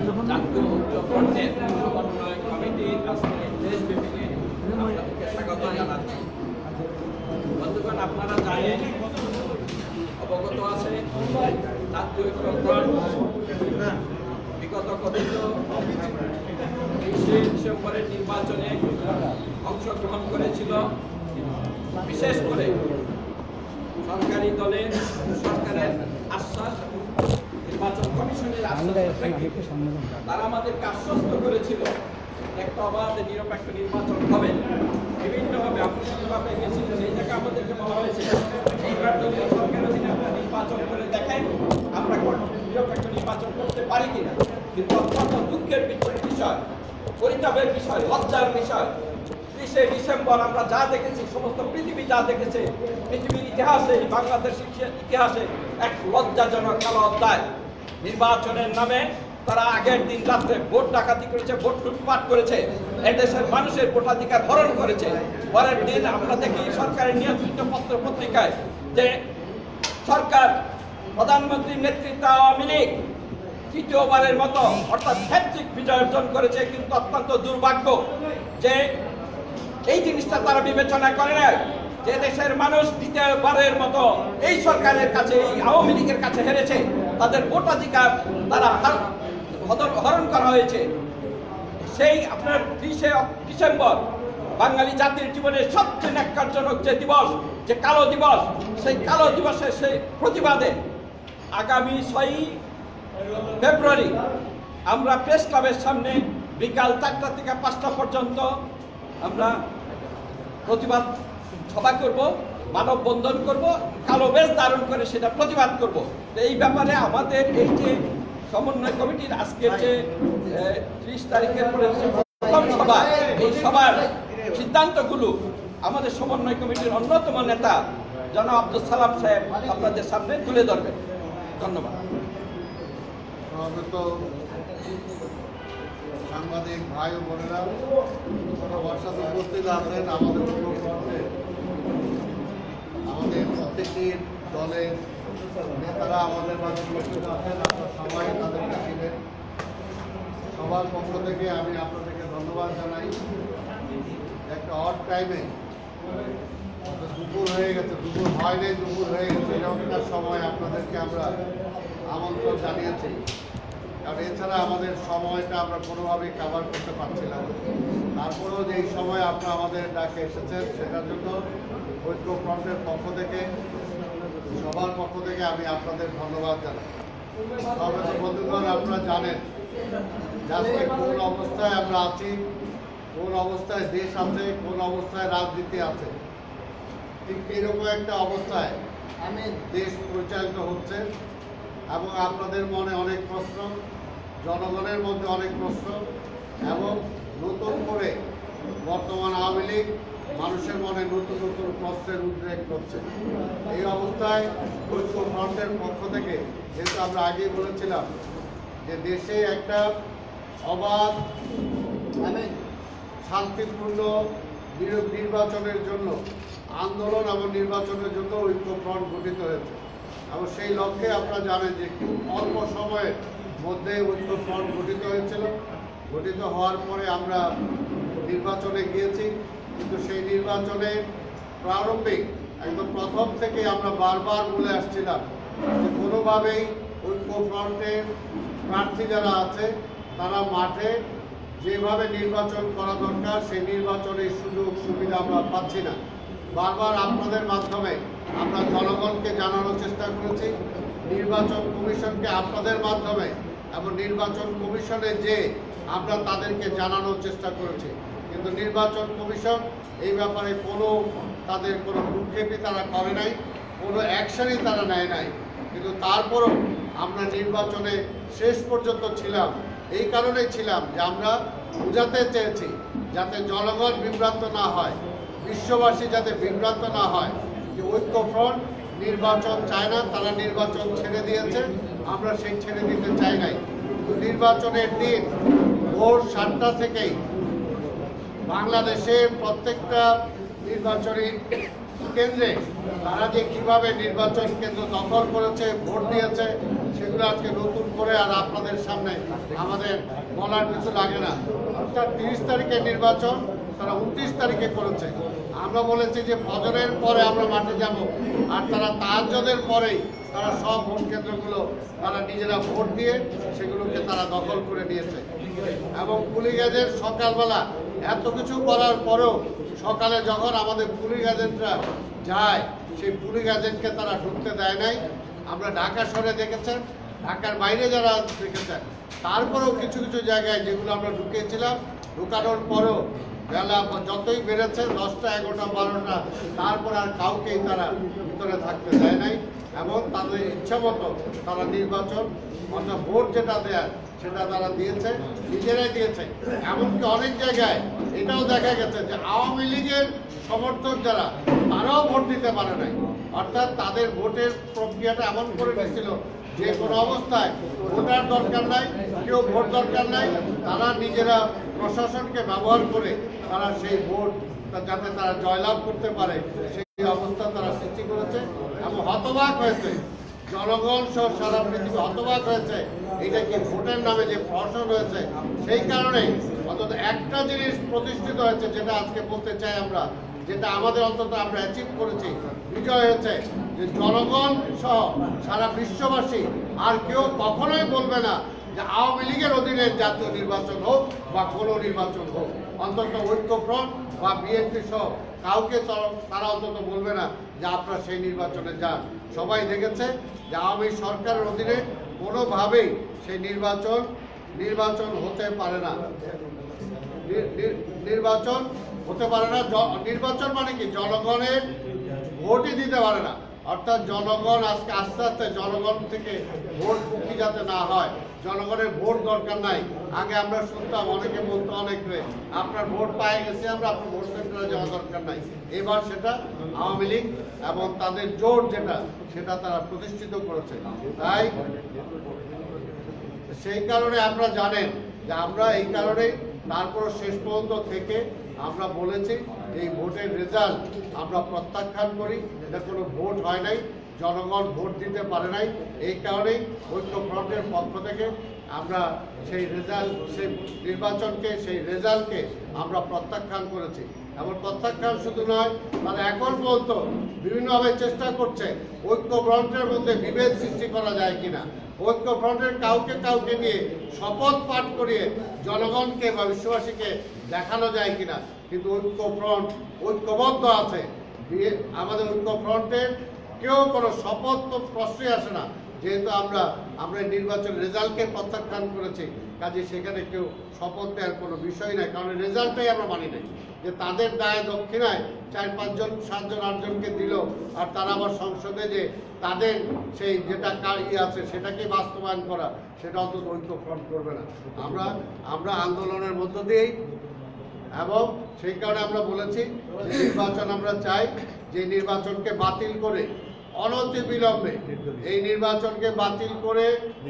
জাতীয় ঐক্যফ্রন্টের সমন্বয় কমিটির আজকে দেশব্যাপী আপনাদেরকে স্বাগত জানাচ্ছি। বন্ধুগণ, আপনারা জানেন, অবগত আছে, জাতীয় ঐক্যফ্রন্ট বিগত কথিত 20 ডিসেম্বরের নির্বাচনে অংশগ্রহণ করেছিল। বিশেষ করে সরকারি দলের সরকারের আশ্বাস, নির্বাচন কমিশনের আশ্বাস, তারা আমাদেরকে আশ্বস্ত করেছিল একটা অবাধ নিরপেক্ষ নির্বাচন হবে। বিভিন্নভাবে আপনারা গেছিলেন, এই জায়গায় আমাদেরকে বলা হয়েছে এইবার দলীয় সরকারের অধীনে আপনারা নির্বাচন করে দেখেন আমরা নিরপেক্ষ নির্বাচন করতে পারি কিনা। কিন্তু অত্যন্ত দুঃখের বিষয়, পরিতাপের বিষয়, লজ্জার বিষয়, 30 ডিসেম্বর আমরা যা দেখেছি, সমস্ত পৃথিবী যা দেখেছে, পৃথিবীর ইতিহাসে, বাংলাদেশের ইতিহাসে এক লজ্জাজনক কালো অধ্যায়। নির্বাচনের নামে তারা আগের দিন রাত্রে ভোট ডাকাতি করেছে, ভোট লুটপাট করেছে, এদেশের মানুষের ভোটাধিকার হরণ করেছে। পরের দিন আমরা দেখি সরকারের নিয়ন্ত্রিত পত্র পত্রিকায় যে সরকার, প্রধানমন্ত্রীর নেতৃত্বে আওয়ামী লীগ তৃতীয়বারের মতো অর্থাৎ হ্যাট্রিক বিজয় অর্জন করেছে। কিন্তু অত্যন্ত দুর্ভাগ্য যে এই জিনিসটা তারা বিবেচনা করে না যে দেশের মানুষ দ্বিতীয়বারের মতো এই সরকারের কাছে, এই আওয়ামী লীগের কাছে হেরেছে। তাদের ভোটাধিকার তারা হরণ করা হয়েছে। সেই আপনার 30 ডিসেম্বর বাঙালি জাতির জীবনের সবচেয়ে ন্যাক্কারজনক যে দিবস, যে কালো দিবস, সেই কালো দিবসের সেই প্রতিবাদে আগামী 6 ফেব্রুয়ারি আমরা প্রেস ক্লাবের সামনে বিকাল 4টা থেকে 5টা পর্যন্ত আমরা প্রতিবাদ সভা করব, মানববন্ধন করব, কালো বেশ ধারণ করে সেটা প্রতিবাদ করব। এই ব্যাপারে আমাদের এই যে সমন্বয় কমিটির আজকের যে 30 তারিখের পরে প্রথম সভা, এই সভার সিদ্ধান্তগুলো আমাদের সমন্বয় কমিটির অন্যতম নেতা জনাব আব্দুল সালাম সাহেব আপনাদের সামনে তুলে ধরবেন। ধন্যবাদ। সাংবাদিক ভাই ও বোনেরা, বর্ষাতে উপস্থিত আছেন, আমাদের প্রত্যেকটি দলের নেতারা আমাদের মাঝে উপস্থিত আছেন, আপনারা সবাই তাদেরকে ছিলেন। সবার পক্ষ থেকে আমি আপনাদেরকে ধন্যবাদ জানাই। একটা অড টাইমে দুপুর হয়ে গেছে, দুপুর হয় নাই, দুপুর হয়ে গেছে, এরকমটার সময় আপনাদেরকে আমরা আমন্ত্রণ জানিয়েছি। কারণ এছাড়া আমাদের সময়টা আমরা কোনোভাবেই কাভার করতে পারছিলাম। তারপরেও যে এই সময় আপনারা আমাদের ডাকে এসেছেন, সেটার জন্য ঐক্যফ্রন্টের পক্ষ থেকে, সবার পক্ষ থেকে আমি আপনাদের ধন্যবাদ জানাই। তবে বন্ধুগণ, আপনারা জানেন যে আজকে কোন অবস্থায় আমরা আছি, কোন অবস্থায় দেশ আছে, কোন অবস্থায় রাজনীতি আছে। ঠিক এইরকম একটা অবস্থায় দেশ পরিচালিত হচ্ছে এবং আপনাদের মনে অনেক প্রশ্ন, জনগণের মধ্যে অনেক প্রশ্ন, এবং নতুন করে বর্তমান আওয়ামী লীগ মানুষের মনে নতুন নতুন প্রশ্নের উদ্রেক করছে। এই অবস্থায় ঐক্যফ্রন্টের পক্ষ থেকে, যেহেতু আমরা আগেই বলেছিলাম যে দেশে একটা অবাধ শান্তিপূর্ণ নির্বাচনের জন্য আন্দোলন এবং নির্বাচনের জন্য ঐক্যফ্রন্ট গঠিত হয়েছে। এবং সেই লক্ষ্যে আপনারা জানেন যে খুব অল্প সময়ের মধ্যে ঐক্যফ্রন্ট গঠিত হয়েছিল। গঠিত হওয়ার পরে আমরা নির্বাচনে গিয়েছি, কিন্তু সেই নির্বাচনে প্রারম্ভিক একদম প্রথম থেকে আমরা বারবার বলে আসছিলাম যে কোনোভাবেই ঐক্যফ্রন্টের প্রার্থী যারা আছে তারা মাঠে যেভাবে নির্বাচন করা দরকার সেই নির্বাচনের সুযোগ সুবিধা আমরা পাচ্ছি না। বারবার আপনাদের মাধ্যমে আমরা জনগণকে জানানোর চেষ্টা করেছি, নির্বাচন কমিশনকে আপনাদের মাধ্যমে এবং নির্বাচন কমিশনে যে আমরা তাদেরকে জানানোর চেষ্টা করেছি। কিন্তু নির্বাচন কমিশন এই ব্যাপারে তাদের কোনো ভ্রুক্ষেপই তারা করে নাই, কোনো অ্যাকশনই তারা নেয় নাই। কিন্তু তারপরও আমরা নির্বাচনে শেষ পর্যন্ত ছিলাম। এই কারণেই ছিলাম যে আমরা বোঝাতে চেয়েছি যাতে জনগণ বিভ্রান্ত না হয়, বিশ্ববাসী যাতে বিভ্রান্ত না হয় যে ঐক্যফ্রন্ট নির্বাচন চায় না, তারা নির্বাচন ছেড়ে দিয়েছে, আমরা সেই ছেড়ে দিতে চাই নাই। নির্বাচনের দিন ভোর 7টা থেকেই বাংলাদেশের প্রত্যেকটা নির্বাচনী কেন্দ্রে তারা যে কিভাবে নির্বাচন কেন্দ্র দখল করেছে, ভোট দিয়েছে, সেগুলো আজকে নতুন করে আর আপনাদের সামনে আমাদের বলার কিছু লাগে না। অর্থাৎ 30 তারিখের নির্বাচন তারা 29 তারিখে করেছে। আমরা বলেছি যে ফজরের পরে আমরা মাঠে যাব, আর তারা তাহাজ্জুদের পরেই তারা সব ভোট কেন্দ্রগুলো তারা নিজেরা ভোট দিয়ে সেগুলোকে তারা দখল করে নিয়েছে। এবং পুলিশ এজেন্ট সকালবেলা এত কিছু করার পরেও সকালে যখন আমাদের পুলিশ এজেন্টরা যায়, সেই পুলিশ এজেন্টকে তারা ঢুকতে দেয় নাই। আমরা ঢাকা শহরে দেখেছেন, ঢাকার বাইরে যারা দেখেছেন, তারপরেও কিছু কিছু জায়গায় যেগুলো আমরা ঢুকিয়েছিলাম, ঢুকানোর পরেও বেলা যতই বেড়েছে 10টা, 11টা, 12টা, তারপর আর কাউকেই তারা ভিতরে থাকতে দেয় নাই। এবং তাদের ইচ্ছা মতো তারা নির্বাচন, অর্থাৎ ভোট যেটা দেয় সেটা তারা দিয়েছে, নিজেরাই দিয়েছে। এমনকি অনেক জায়গায় এটাও দেখা গেছে যে আওয়ামী লীগের সমর্থক যারা, তারাও ভোট দিতে পারে নাই। অর্থাৎ তাদের ভোটের প্রক্রিয়াটা এমন করে দিয়েছিল যে কোনো অবস্থায় ভোটার দরকার নাই, কেউ ভোট দরকার নাই, তারা নিজেরা প্রশাসনকে ব্যবহার করে তারা সেই ভোট যাতে তারা জয়লাভ করতে পারে সেই অবস্থা তারা সৃষ্টি করেছে। এবং হতবাক হয়েছে জনগণ সহ সারা পৃথিবী, হতবাক হয়েছে এটা কি ভোটের নামে যে প্রহসন হয়েছে। সেই কারণে অন্তত একটা জিনিস প্রতিষ্ঠিত হয়েছে, যেটা আজকে বলতে চাই আমরা, যেটা আমাদের অন্তত আমরা অ্যাচিভ করেছি, বিজয় হয়েছে যে জনগণ সহ সারা বিশ্ববাসী আর কেউ কখনোই বলবে না যে আওয়ামী লীগের অধীনে জাতীয় নির্বাচন হোক বা কোনো নির্বাচন হোক। অন্তত ঐক্যফ্রন্ট বা বিএনপি সহ কাউকে তারা অন্তত বলবে না যে আপনারা সেই নির্বাচনে যান। সবাই দেখেছে যে আওয়ামী সরকারের অধীনে কোনোভাবেই সেই নির্বাচন হতে পারে না। নির্বাচন হতে পারে না। নির্বাচন মানে কি? জনগণের ভোটই দিতে পারে না। অর্থাৎ জনগণ আজকে আস্তে আস্তে জনগণ থেকে ভোট মুক্তি যাতে না হয়, জনগণের ভোট দরকার নাই। আগে আমরা শুনতাম, অনেকে বলতো, অনেকে আপনার ভোট পেয়ে গেছে আমরা, আপনার ভোট সেন্টারে যাওয়া দরকার নাই। এবার সেটা আওয়ামী লীগ এবং তাদের জোট যেটা, সেটা তারা প্রতিষ্ঠিত করেছে। তাই সেই কারণে আপনারা জানেন যে আমরা এই কারণেই তারপর শেষ পর্যন্ত থেকে আমরা বলেছি এই ভোটের রেজাল্ট আমরা প্রত্যাখ্যান করি। এটা কোনো ভোট হয় নাই, জনগণ ভোট দিতে পারে নাই। এই কারণেই ঐক্যফ্রন্টের পক্ষ থেকে আমরা সেই রেজাল্ট, সেই নির্বাচনকে, সেই রেজাল্টকে আমরা প্রত্যাখ্যান করেছি। এবং প্রত্যাখ্যান শুধু নয়, তারা এখন পর্যন্ত বিভিন্নভাবে চেষ্টা করছে ঐক্যফ্রন্টের মধ্যে বিভেদ সৃষ্টি করা যায় কিনা, ঐক্যফ্রন্টের কাউকে নিয়ে শপথ পাঠ করিয়ে জনগণকে বা বিশ্ববাসীকে দেখানো যায় কিনা। কিন্তু ঐক্যফ্রন্ট ঐক্যবদ্ধ আছে। আমাদের ঐক্যফ্রন্টের কেউ কোনো শপথ তো প্রশ্নই আসে না, যেহেতু আমরা নির্বাচন রেজাল্টকে প্রত্যাখ্যান করেছি। কাজে সেখানে কেউ শপথ দেওয়ার কোনো বিষয় নাই, কারণ রেজাল্টটাই আমরা মানি নাই। যে তাদের দায় দক্ষিণায় 4, 5 জন, 7 জন, 8 জনকে দিল, আর তারা আবার সংসদে যে তাদের সেই যেটা আছে সেটাকে বাস্তবায়ন করা, সেটা অন্তত ঐক্যফ্রন্ট করবে না। আমরা আন্দোলনের মধ্য দিয়েই, এবং সেই কারণে আমরা বলেছি যে নির্বাচন আমরা চাই, যে নির্বাচনকে বাতিল করে অনতিবিলম্বে এই নির্বাচনকে বাতিল করে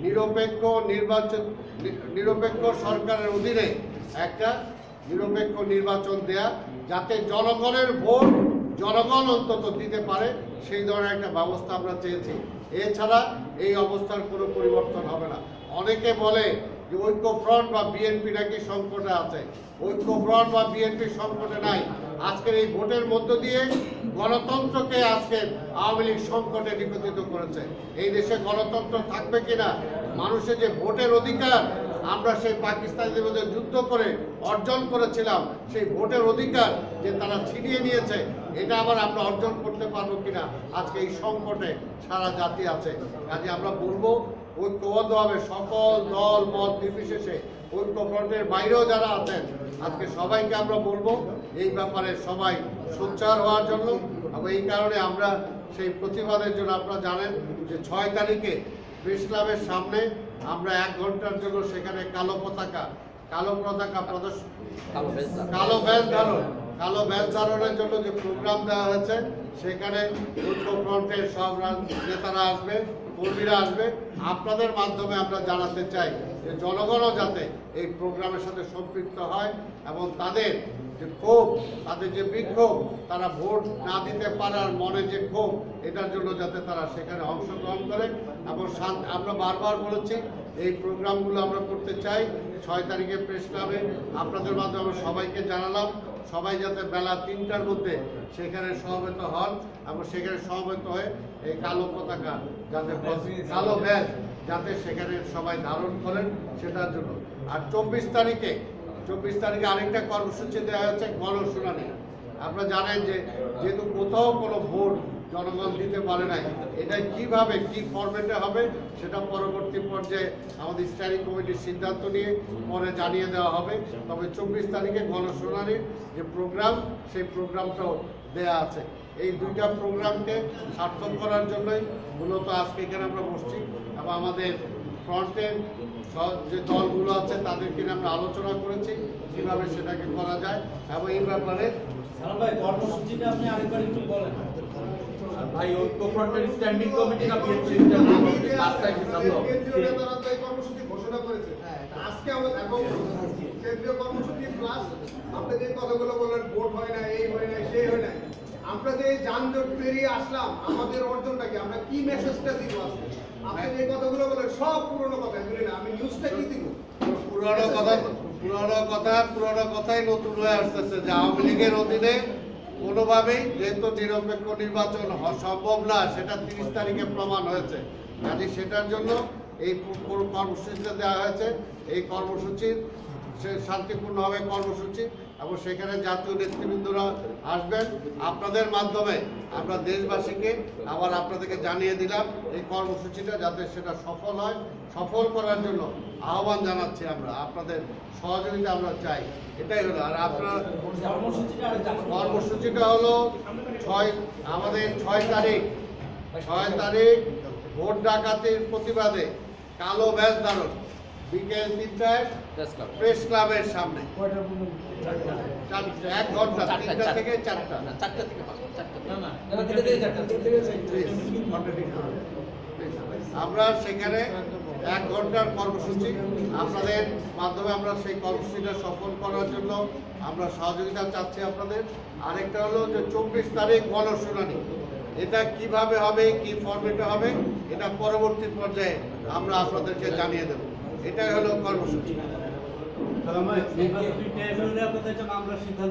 নিরপেক্ষ সরকারের অধীনে একটা নিরপেক্ষ নির্বাচন দেয়া, যাতে জনগণের ভোট জনগণ অন্তত দিতে পারে, সেই ধরনের একটা ব্যবস্থা আমরা চেয়েছি। এছাড়া এই অবস্থার কোনো পরিবর্তন হবে না। অনেকে বলে যে ঐক্যফ্রন্ট বা বিএনপি নাকি সংকটে আছে। ঐক্যফ্রন্ট বা বিএনপি সংকটে নাই। আজকের এই ভোটের মধ্য দিয়ে গণতন্ত্রকে আজকে আওয়ামী লীগ সংকটে নিপতিত করেছে। এই দেশে গণতন্ত্র থাকবে কিনা, মানুষের যে ভোটের অধিকার আমরা সেই পাকিস্তানের মধ্যে যুদ্ধ করে অর্জন করেছিলাম, সেই ভোটের অধিকার যে তারা ছিনিয়ে নিয়েছে, এটা আবার আমরা অর্জন করতে পারবো কিনা আজকে এই সংকটে সারা জাতি আছে। কাজে আমরা বলবো ঐক্যবদ্ধভাবে সকল দল মত নির্বিশেষে, ঐক্যফ্রন্টের বাইরেও যারা আছেন, আজকে সবাইকে আমরা বলবো এই ব্যাপারে সবাই সোচ্চার হওয়ার জন্য। এবং এই কারণে আমরা সেই প্রতিবাদের জন্য, আপনারা জানেন যে 6 তারিখে প্রেস ক্লাবের সামনে আমরা 1 ঘন্টার জন্য সেখানে কালো পতাকা প্রদর্শন, কালো ব্যাজ ধারণের জন্য যে প্রোগ্রাম দেওয়া হয়েছে, সেখানে ঐক্যফ্রন্টের সব নেতারা আসবে, কর্মীরা আসবে। আপনাদের মাধ্যমে আমরা জানাতে চাই যে যে জনগণও যাতে এই প্রোগ্রামের সাথে সম্পৃক্ত হয় এবং তাদের যে ক্ষোভ, তাদের যে বিক্ষোভ, তারা ভোট না দিতে পারার মনে যে ক্ষোভ, এটার জন্য যাতে তারা সেখানে অংশগ্রহণ করে। এবং আমরা বারবার বলেছি এই প্রোগ্রামগুলো আমরা করতে চাই 6 তারিখে প্রেস ক্লাবে। আপনাদের মাধ্যমে আমরা সবাইকে জানালাম সবাই যাতে বেলা 3টার মধ্যে সেখানে সমবেত হন এবং সেখানে সমবেত হয়ে এই কালো পতাকা যাতে, কালো ব্যাজ যাতে সেখানে সবাই ধারণ করেন সেটার জন্য। আর 24 তারিখে আরেকটা কর্মসূচি দেওয়া হচ্ছে গণশুনানি। আপনারা জানেন যে যেহেতু কোথাও কোনো ভোট জনগণ দিতে পারে নাই, এটা কিভাবে কি ফরম্যাটে হবে সেটা পরবর্তী পর্যায়ে আমাদের স্ট্যান্ডিং কমিটির সিদ্ধান্ত নিয়ে পরে জানিয়ে দেওয়া হবে। তবে 24 তারিখে গণশুনানির যে প্রোগ্রাম, সেই প্রোগ্রামটাও দেয়া আছে। এই দুইটা প্রোগ্রামকে সার্থক করার জন্যই মূলত আজকে এখানে আমরা বসছি এবং আমাদের ফ্রন্টের যে দলগুলো আছে তাদেরকে নিয়ে আমরা আলোচনা করেছি কিভাবে সেটাকে করা যায় এবং এই ব্যাপারে কর্মসূচিটা আপনি আরেকবার একটু বলেন। ভাই ঐক্য ফ্রন্টের স্ট্যান্ডিং কমিটি না বিএনপি স্ট্যান্ডিং কমিটি পাঁচটায় সিদ্ধান্ত কেন্দ্রীয় নেতারা তো এই কর্মসূচি ঘোষণা করেছে। আজকে আমাদের এবং কেন্দ্রীয় কর্মসূচি প্লাস আপনি যে কথাগুলো বললেন ভোট হয় না, এই হয় না, সেই হয় না, আমরা যে যানজট পেরিয়ে আসলাম আমাদের অর্জনটা কি, আমরা কি মেসেজটা দিব আজকে? আপনি যে কথাগুলো বললেন সব পুরনো কথা, এগুলি না, আমি নিউজটা কি দিব? পুরনো কথাই নতুন হয়ে আসতেছে যে আওয়ামী লীগের অধীনে কোনোভাবেই যেহেতু নিরপেক্ষ নির্বাচন সম্ভব না, সেটা 30 তারিখে প্রমাণ হয়েছে। কাজে সেটার জন্য এই কর্মসূচিটা দেওয়া হয়েছে। এই কর্মসূচির শান্তিপূর্ণভাবে কর্মসূচি এবং সেখানে জাতীয় নেতৃবৃন্দরা আসবেন। আপনাদের মাধ্যমে আমরা দেশবাসীকে আবার আপনাদেরকে জানিয়ে দিলাম এই কর্মসূচিটা যাতে সেটা সফল হয়। সফল করার জন্য আহ্বান জানাচ্ছি আমরা, আপনাদের সহযোগিতা আমরা চাই। এটাই হলো। আর আপনার কর্মসূচিটা হলো আমাদের 6 তারিখ ভোট ডাকাতির প্রতিবাদে কালো ব্যাজ ধারণ, বিকেল 3টায় প্রেস ক্লাবের সামনে। 1 ঘন্টা, 3টা থেকে 4টা। আমরা সেখানে 1 ঘন্টার কর্মসূচি, আপনাদের মাধ্যমে আমরা সেই কর্মসূচিটা সফল করার জন্য আমরা সহযোগিতা চাচ্ছি আপনাদের। আরেকটা হলো যে 24 তারিখ গণশুনানি, এটা কিভাবে হবে, কি ফরম্যাটে হবে, এটা পরবর্তী পর্যায়ে আমরা আপনাদেরকে জানিয়ে দেব। এটাই হলো কর্মসূচি। আমরা সিদ্ধান্ত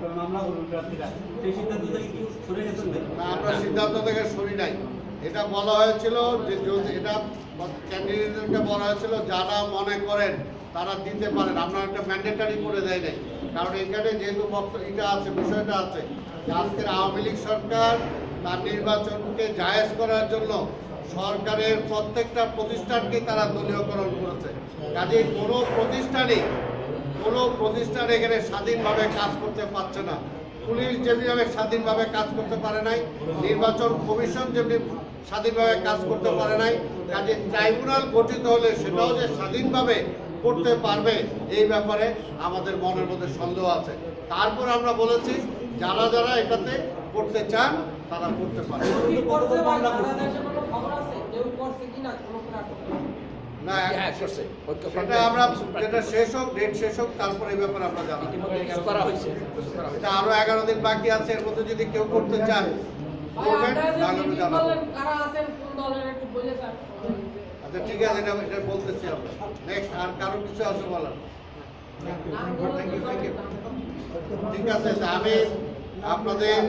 থেকে সরি নাই। এটা বলা হয়েছিল যে এটা ক্যান্ডিডেটদেরকে বলা হয়েছিল যারা মনে করেন তারা দিতে পারেন, আমরা একটা ম্যান্ডেটারি করে দেয় নাই। কারণ এখানে যেহেতু এটা আছে, বিষয়টা আছে যে আজকের আওয়ামী লীগ সরকার তার নির্বাচনকে জায়েজ করার জন্য সরকারের প্রত্যেকটা প্রতিষ্ঠানকে তারা দলীয়করণ করেছে। কাজে কোনো প্রতিষ্ঠান এখানে স্বাধীনভাবে কাজ করতে পারছে না। পুলিশ যেভাবে স্বাধীনভাবে কাজ করতে পারে নাই, নির্বাচন কমিশন যেমনি স্বাধীনভাবে কাজ করতে পারে নাই, কাজে ট্রাইব্যুনাল গঠিত হলে সেটাও যে স্বাধীনভাবে করতে পারবে এই ব্যাপারে আমাদের মনের মধ্যে সন্দেহ আছে। তারপর আমরা বলেছি যারা যারা এটাতে করতে চান তারা করতে পারে। না, সেটা আমরা যেটা শেষ হোক, ডেট শেষ হোক, তারপরে এই ব্যাপারে আমরা জানাবো। এটা আরো 11 দিন বাকি আছে, এর মধ্যে যদি কেউ করতে চান আচ্ছা ঠিক আছে, এটা বলতেছি আমরা। নেক্সট আর কারো কিছু আছে বলার? ঠিক আছে, আমি আপনাদের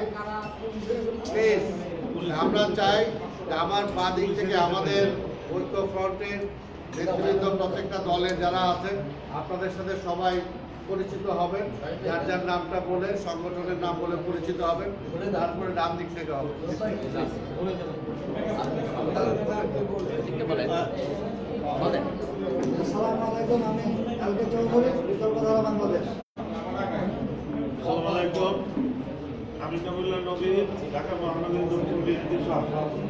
আমরা চাই যে আমার বাঁ দিক থেকে আমাদের ঐক্য ফ্রন্টের নেতৃবৃন্দ প্রত্যেকটা দলের যারা আছেন আপনাদের সাথে সবাই পরিচিত হবেন, যার যার নামটা বলে সংগঠনের নাম বলে পরিচিত হবেন, তারপরে ডান দিক থেকে হবে। আসসালামু আলাইকুম, আমি এলকে চৌধুরী, বিকল্পধারা বাংলাদেশ। আসসালামু আলাইকুম, আমি কবিউল্লাহ নবী, ঢাকা মহানগরী দক্ষিণ বিএনপি সভাপতি।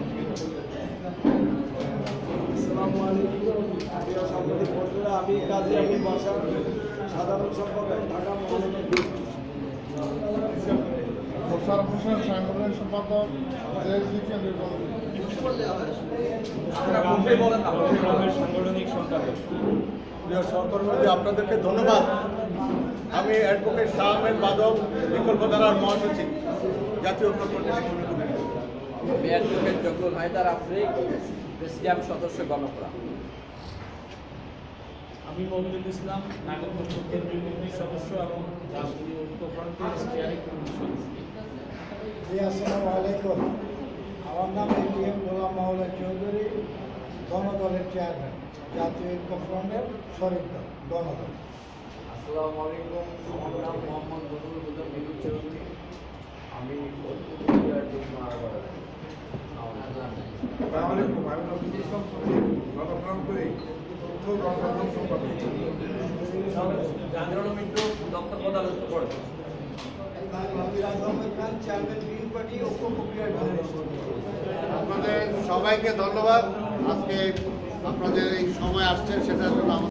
আসসালামু আলাইকুম প্রিয় সাংবাদিক বন্ধুরা, আমি কাজী আবুল বাশার, সাধারণ সম্পাদক, ঢাকা মহানগর বিএনপি। মোশাররফ হোসেন, সাংগঠনিক সম্পাদক, জেএসডি কেন্দ্রীয় কমিটি। সাংগঠনিক সম্পাদক। প্রিয় সহকর্মী, আপনাদেরকে ধন্যবাদ। আমি অ্যাডভোকেট শাহ আহমেদ বাদল, বিকল্প ধারার মহাসচিব, জাতীয় ঐক্যফ্রন্টের নির্বাচনী কমিটি। আমি অ্যাডভোকেট জগলুল হায়দার আফ্রিক, প্রেসিডিয়াম সদস্য গণপুরা। আমি মমিনুল ইসলাম, নাগরপুর কেন্দ্রীয় কমিটির সদস্য এবং জাতীয় ঐক্যফ্রন্টের স্টিয়ারিং কমিটির সদস্য। জি, আসসালামু আলাইকুম। আমার নাম এটিএম গোলাম মাওলা চৌধুরী, গণদলের চেয়ারম্যান, জাতীয় ঐক্যফ্রন্টের শরীর দল, গণদল। আসসালামু আলাইকুম, আমার নাম মোহাম্মদ বদরুল হুদা মিলু চৌধুরী, আমি আপনাদের সবাইকে ধন্যবাদ। আজকে আপনাদের এই সময় আসছেন সেটার জন্য